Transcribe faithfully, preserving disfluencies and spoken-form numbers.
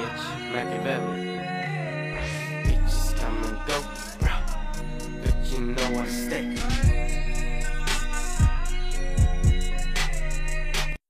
bitch, Machiavelli. Bitches come and go, bro, but you know I stay.